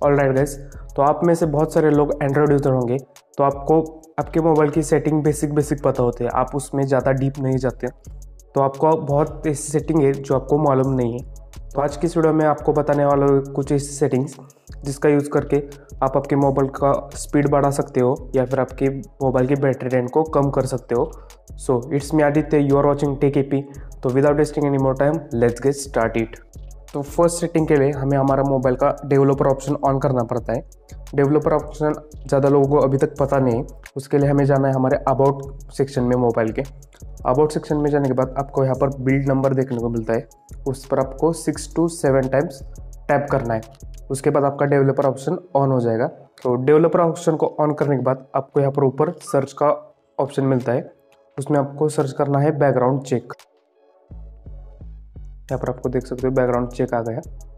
Alright guys, तो आप में से बहुत सारे लोग एंड्रॉयड यूज़र होंगे, तो आपको आपके मोबाइल की सेटिंग बेसिक पता होते हैं, आप उसमें ज़्यादा डीप नहीं जाते, तो आपको बहुत ऐसी सेटिंग है जो आपको मालूम नहीं है। तो आज की इस वीडियो में आपको बताने वाला हूँ कुछ ऐसी सेटिंग्स जिसका यूज़ करके आप आपके मोबाइल का स्पीड बढ़ा सकते हो या फिर आपके मोबाइल की बैटरी ड्रेन को कम कर सकते हो। So it's me Aditya, you are watching tech AP. तो without wasting any more time let's get start it. तो फर्स्ट सेटिंग के लिए हमें हमारा मोबाइल का डेवलपर ऑप्शन ऑन करना पड़ता है। डेवलपर ऑप्शन ज़्यादा लोगों को अभी तक पता नहीं है, उसके लिए हमें जाना है हमारे अबाउट सेक्शन में। मोबाइल के अबाउट सेक्शन में जाने के बाद आपको यहाँ पर बिल्ड नंबर देखने को मिलता है, उस पर आपको 6 to 7 टाइम्स टैप करना है। उसके बाद आपका डेवलपर ऑप्शन ऑन हो जाएगा। तो डेवलपर ऑप्शन को ऑन करने के बाद आपको यहाँ पर ऊपर सर्च का ऑप्शन मिलता है, उसमें आपको सर्च करना है बैकग्राउंड चेक। यहाँ पर आपको देख सकते हो बैकग्राउंड चेक आ गया।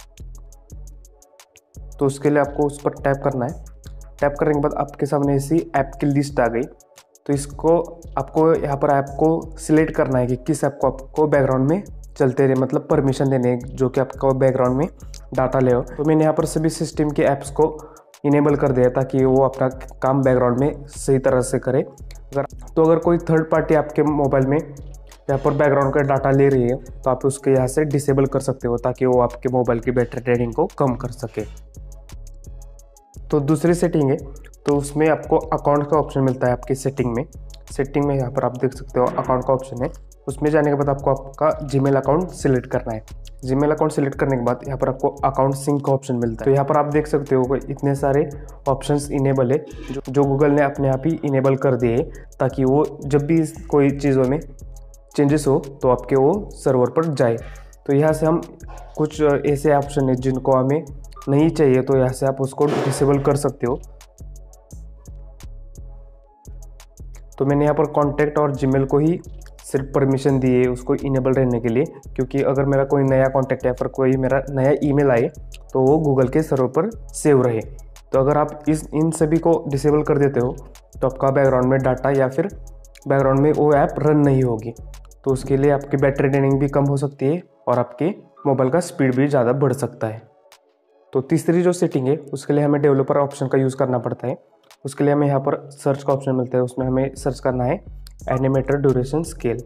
तो उसके लिए आपको उस पर टैप करना है। टैप करने के बाद आपके सामने ऐसी ऐप की लिस्ट आ गई। तो इसको आपको यहाँ पर ऐप को सिलेक्ट करना है कि किस ऐप को आपको बैकग्राउंड में चलते रहे, मतलब परमिशन देने जो कि आपका बैकग्राउंड में डाटा ले हो। तो मैंने यहाँ पर सभी सिस्टम के ऐप्स को इनेबल कर दिया ताकि वो अपना काम बैकग्राउंड में सही तरह से करे। अगर कोई थर्ड पार्टी आपके मोबाइल में यहाँ पर बैकग्राउंड का डाटा ले रही है तो आप उसके यहाँ से डिसेबल कर सकते हो ताकि वो आपके मोबाइल की बैटरी ड्रेनिंग को कम कर सके। तो दूसरी सेटिंग है, तो उसमें आपको अकाउंट का ऑप्शन मिलता है आपकी सेटिंग में यहाँ पर आप देख सकते हो अकाउंट का ऑप्शन है। उसमें जाने के बाद आपको आपका जीमेल अकाउंट सिलेक्ट करना है। जीमेल अकाउंट सिलेक्ट करने के बाद यहाँ पर आपको अकाउंट सिंक का ऑप्शन मिलता है। तो यहाँ पर आप देख सकते हो इतने सारे ऑप्शंस इनेबल है जो गूगल ने अपने आप ही इनेबल कर दिए ताकि वो जब भी कोई चीज़ों में चेंजेस हो तो आपके वो सर्वर पर जाए। तो यहाँ से हम कुछ ऐसे ऑप्शन है जिनको हमें नहीं चाहिए, तो यहाँ से आप उसको डिसेबल कर सकते हो। तो मैंने यहाँ पर कॉन्टैक्ट और जीमेल को ही सिर्फ परमिशन दी है उसको इनेबल रहने के लिए, क्योंकि अगर मेरा कोई नया कॉन्टैक्ट या फिर कोई मेरा नया ईमेल आए तो वो गूगल के सर्वर पर सेव रहे। तो अगर आप इन सभी को डिसेबल कर देते हो तो आपका बैकग्राउंड में डाटा या फिर बैकग्राउंड में वो ऐप रन नहीं होगी। तो उसके लिए आपकी बैटरी ड्रेनिंग भी कम हो सकती है और आपके मोबाइल का स्पीड भी ज़्यादा बढ़ सकता है। तो तीसरी जो सेटिंग है उसके लिए हमें डेवलपर ऑप्शन का यूज़ करना पड़ता है। उसके लिए हमें यहाँ पर सर्च का ऑप्शन मिलता है, उसमें हमें सर्च करना है एनिमेटर ड्यूरेशन स्केल।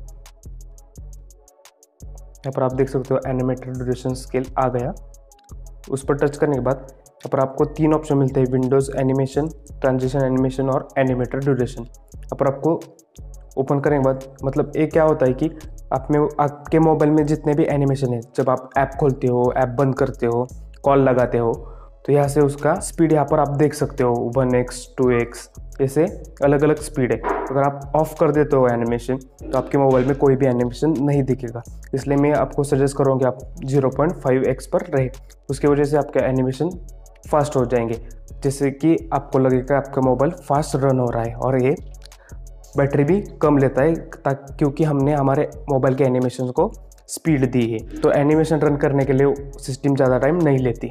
यहाँ पर आप देख सकते हो एनिमेटर ड्यूरेशन स्केल आ गया। उस पर टच करने के बाद यहाँ पर आपको 3 ऑप्शन मिलते हैं, विंडोज़ एनिमेशन, ट्रांजिशन एनिमेशन और एनिमेटर ड्यूरेशन। यहाँ पर आपको ओपन करने के बाद मतलब ये क्या होता है कि आपके मोबाइल में जितने भी एनिमेशन है, जब आप ऐप खोलते हो, ऐप बंद करते हो, कॉल लगाते हो, तो यहाँ से उसका स्पीड यहाँ पर आप देख सकते हो 1x 2x ऐसे अलग अलग स्पीड है। अगर आप ऑफ कर देते हो एनिमेशन तो आपके मोबाइल में कोई भी एनिमेशन नहीं दिखेगा। इसलिए मैं आपको सजेस्ट करूँगा आप 0.5x पर रहे, उसकी वजह से आपका एनिमेशन फास्ट हो जाएंगे, जैसे कि आपको लगेगा आपका मोबाइल फास्ट रन हो रहा है। और ये बैटरी भी कम लेता है क्योंकि हमने हमारे मोबाइल के एनिमेशन को स्पीड दी है। तो एनिमेशन रन करने के लिए सिस्टम ज़्यादा टाइम नहीं लेती।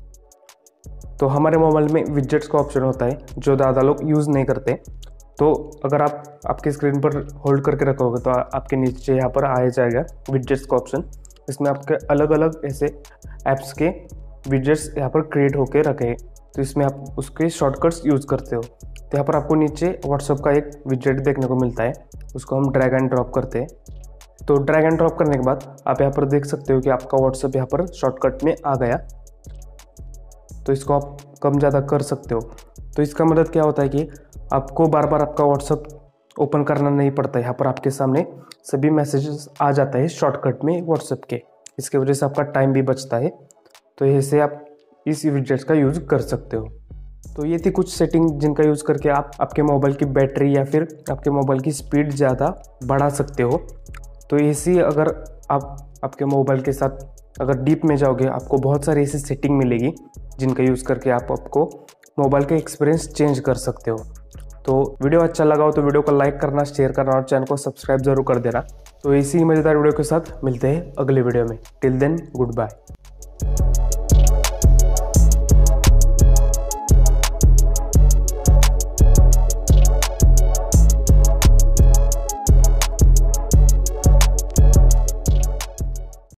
तो हमारे मोबाइल में विजेट्स का ऑप्शन होता है जो ज़्यादा लोग यूज़ नहीं करते। तो अगर आप आपकी स्क्रीन पर होल्ड करके रखोगे तो आपके नीचे यहाँ पर आ जाएगा विजेट्स का ऑप्शन। इसमें आपके अलग अलग ऐसे ऐप्स के विजेट्स यहाँ पर क्रिएट होके रखे हैं, तो इसमें आप उसके शॉर्टकट्स यूज़ करते हो। तो यहाँ पर आपको नीचे व्हाट्सएप का एक विजेट देखने को मिलता है, उसको हम ड्रैग एंड ड्रॉप करते हैं। तो ड्रैग एंड ड्रॉप करने के बाद आप यहाँ पर देख सकते हो कि आपका व्हाट्सएप यहाँ पर शॉर्टकट में आ गया। तो इसको आप कम ज़्यादा कर सकते हो। तो इसका मदद क्या होता है कि आपको बार बार आपका व्हाट्सएप ओपन करना नहीं पड़ता है, यहाँ पर आपके सामने सभी मैसेजेस आ जाता है शॉर्टकट में व्हाट्सएप के। इसकी वजह से आपका टाइम भी बचता है। तो ऐसे आप इस विजेट्स का यूज़ कर सकते हो। तो ये थी कुछ सेटिंग जिनका यूज़ करके आप आपके मोबाइल की बैटरी या फिर आपके मोबाइल की स्पीड ज़्यादा बढ़ा सकते हो। तो ऐसी अगर आप आपके मोबाइल के साथ अगर डीप में जाओगे आपको बहुत सारी ऐसी सेटिंग मिलेगी जिनका यूज़ करके आप आपको मोबाइल का एक्सपीरियंस चेंज कर सकते हो। तो वीडियो अच्छा लगा हो तो वीडियो को लाइक करना, शेयर करना और चैनल को सब्सक्राइब जरूर कर देना। तो इसी मज़ेदार वीडियो के साथ मिलते हैं अगले वीडियो में। Till then good bye.